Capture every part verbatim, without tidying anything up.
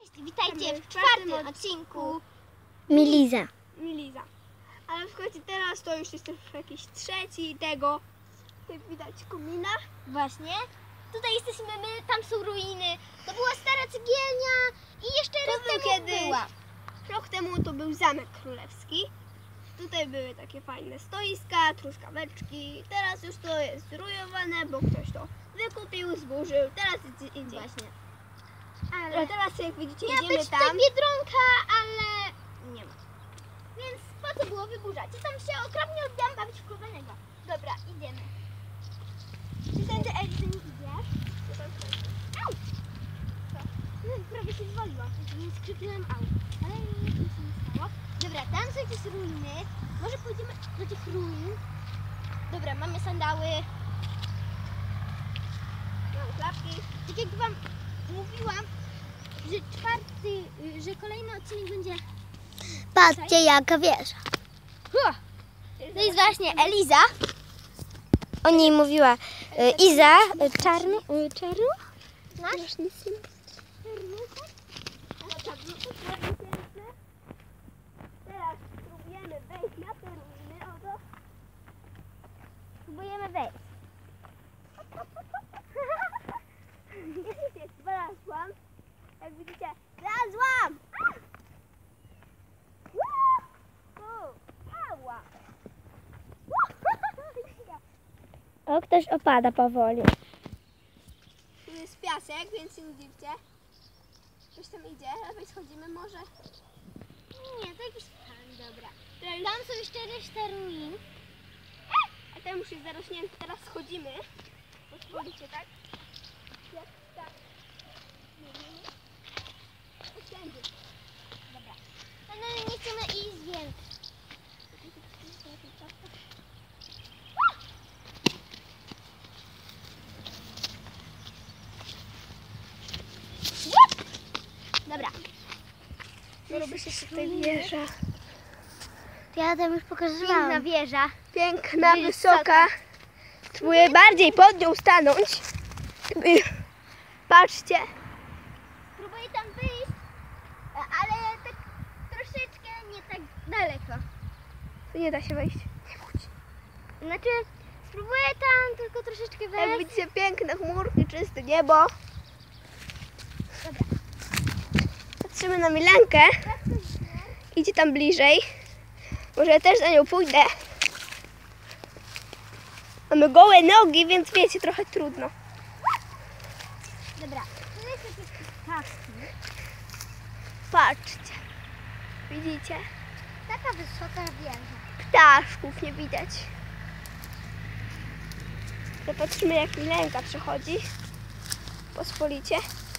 Witajcie w czwartym odcinku Miliza. Miliza. Ale słuchajcie, teraz to już jest jakiś trzeci tego. Tutaj widać komina. Właśnie. Tutaj jesteśmy my, tam są ruiny. To była stara cegielnia i jeszcze To raz był temu kiedyś, była. rok temu to był Zamek Królewski. Tutaj były takie fajne stoiska, truskaweczki. Teraz już to jest zrujowane, bo ktoś to wykupił, zburzył. Teraz idzie. Właśnie. Ale Ale teraz jak widzicie, miała idziemy być tam. tutaj Biedronka, ale nie ma. Więc po co było wyburzać? Ja tam się okropnie odbijam bawić w kochanego. Dobra, idziemy. Czy tędy Elizy nie idziesz? Au! Co? No, prawie się zwaliłam, więc krzyknąłem au. Ale nic mi się nie stało. Dobra, tam są jakieś ruiny. Może pójdziemy do tych ruin. Dobra, mamy sandały. Mam klapki. Tak jak wam mówiłam, że czwarty, y, że kolejny odcinek będzie... Patrzcie jaka wieża. Huh. To jest właśnie Eliza. O niej mówiła y, Iza y, Czarny. Y, czarny? Nasz nic nie Teraz próbujemy wejść na te ruiny. Oto. Próbujemy wejść. Jest, znalazłam. Jak widzicie, znalazłam! Ała. O, ktoś opada powoli. Tu jest piasek, więc nie dziwcie. Ktoś tam idzie, lepiej schodzimy może. Nie, to jakiś pan, dobra. Tutaj Tam są jeszcze reszta ruin. A ten już jest zarośnięty, teraz schodzimy. Pozwolicie, tak? Jak tak. Nie, nie, nie. Wszędzie. Dobra. No, no nie chcemy iść, więc... Dobra. Robi się tutaj wieża. Ja tam już Piękna pokazywałam. wieża. Piękna, Wysoka. wysoka. Spróbuję bardziej pod nią stanąć. Żeby- Patrzcie. Próbuję tam wyjść, ale tak troszeczkę nie tak daleko. Tu nie da się wejść. Nie bój się. Znaczy, spróbuję tam tylko troszeczkę Jak wejść. widzicie, piękne chmurki, czyste niebo. Dobra. Patrzymy na Milenkę. Idzie tam bliżej. Może ja też za nią pójdę. Mamy gołe nogi, więc wiecie, trochę trudno. Dobra. Tu jest jakieś ptaszki. Patrzcie. Widzicie? Taka wysoka wieża. Ptaszków nie widać. Zobaczymy, jak Milenka przechodzi. Pospolicie.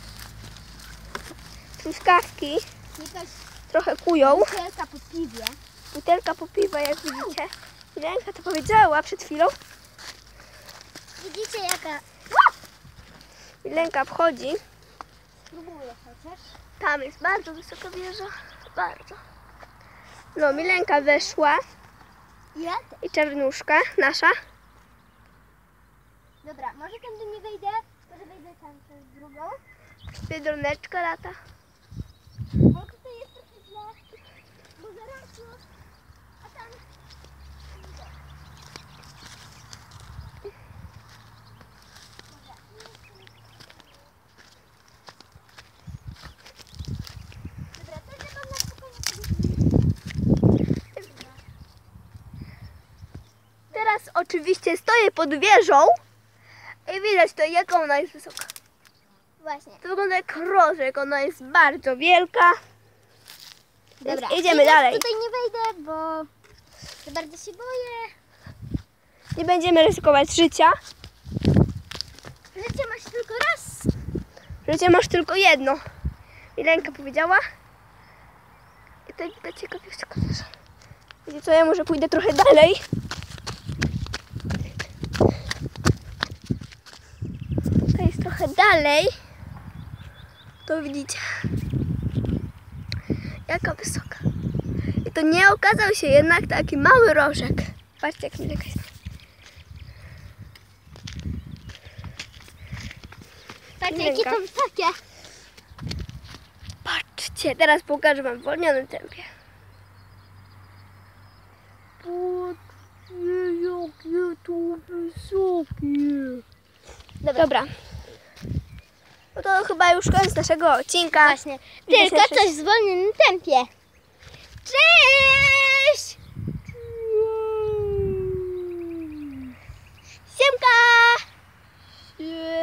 Truskawki Jakaś trochę kują. butelka po piwie. Butelka po piwa, jak widzicie. Milenka to powiedziała przed chwilą. Widzicie jaka... Milenka wchodzi. Spróbuję chociaż. Tam jest bardzo wysoka wieża. Bardzo. No, Milenka weszła. Ja? I czarnuszka nasza. Dobra, może tędy nie wejdę, może wejdę tam przez drugą. Biedroneczka lata. Bo tutaj jest trochę źle, bo zarosło, a tam... Dobra, to trzeba na spokojnie. Teraz oczywiście stoję pod wieżą i widać to, jaka ona jest wysoka. Właśnie. To wygląda jak rożek, ona jest bardzo wielka. Więc Dobra, idziemy I teraz dalej. tutaj nie wejdę, bo za bardzo się boję. Nie będziemy ryzykować życia. Życie ma się tylko raz. Życie masz tylko jedno. Milenka powiedziała. I to widać ciekawiostka wieża. Wiecie co, ja może pójdę trochę dalej. To jest trochę dalej. To widzicie. Jaka wysoka. I to nie okazał się jednak taki mały rożek. Patrzcie, jak Milenka jest. Patrzcie, jakie Milenka. tam takie. Patrzcie, teraz pokażę wam w wolnionym tempie. Patrzcie, jakie to wysokie. Dobra. Dobra. No to chyba już koniec naszego odcinka. Właśnie. Widzę Tylko się coś w zwolnionym tempie. Cześć! Siemka! wszyscy.